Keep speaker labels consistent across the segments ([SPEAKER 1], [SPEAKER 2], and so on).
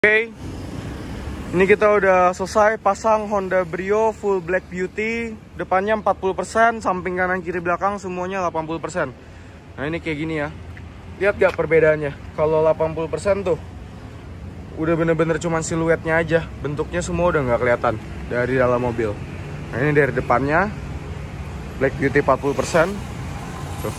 [SPEAKER 1] Oke, ini kita udah selesai pasang Honda Brio full Black Beauty. Depannya 40%, samping kanan kiri belakang semuanya 80%. Nah ini kayak gini ya. Lihat gak perbedaannya? Kalau 80% tuh udah bener-bener cuman siluetnya aja, bentuknya semua udah nggak kelihatan dari dalam mobil. Nah ini dari depannya Black Beauty 40%. Tuh.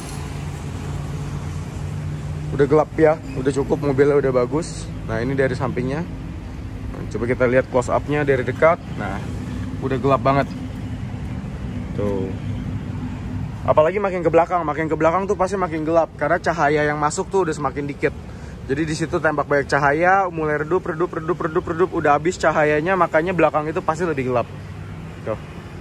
[SPEAKER 1] Udah gelap ya, udah cukup, mobilnya udah bagus. Nah ini dari sampingnya. Nah, coba kita lihat close up-nya dari dekat. Nah udah gelap banget. Tuh. Apalagi makin ke belakang tuh pasti makin gelap karena cahaya yang masuk tuh udah semakin dikit. Jadi di situ tembak banyak cahaya, mulai redup, udah habis cahayanya, makanya belakang itu pasti lebih gelap. Tuh.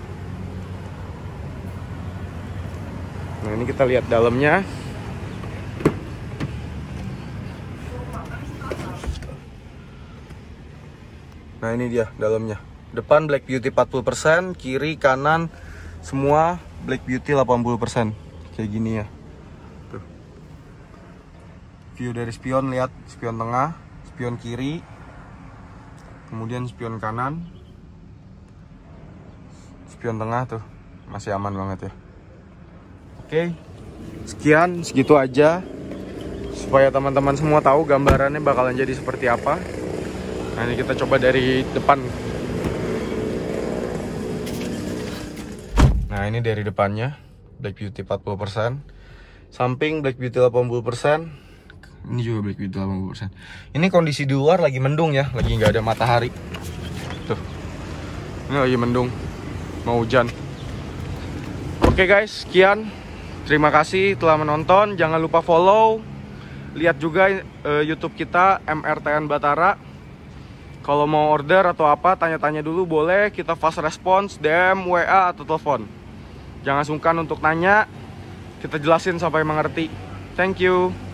[SPEAKER 1] Nah ini kita lihat dalamnya. Nah ini dia dalamnya. Depan Black Beauty 40%, kiri kanan semua Black Beauty 80%. Kayak gini ya. Tuh. View dari spion, lihat spion tengah, spion kiri, kemudian spion kanan, spion tengah tuh masih aman banget ya. Oke, sekian, segitu aja supaya teman-teman semua tahu gambarannya bakalan jadi seperti apa. Nah ini kita coba dari depan. Nah ini dari depannya Black Beauty 40%, samping Black Beauty 80%, ini juga Black Beauty 80%. Ini kondisi di luar lagi mendung ya, lagi nggak ada matahari. Tuh, ini lagi mendung, mau hujan. Oke guys, sekian. Terima kasih telah menonton. Jangan lupa follow. Lihat juga YouTube kita MRTN Batara. Kalau mau order atau apa, tanya-tanya dulu boleh. Kita fast response, DM, WA, atau telepon. Jangan sungkan untuk nanya. Kita jelasin sampai mengerti. Thank you.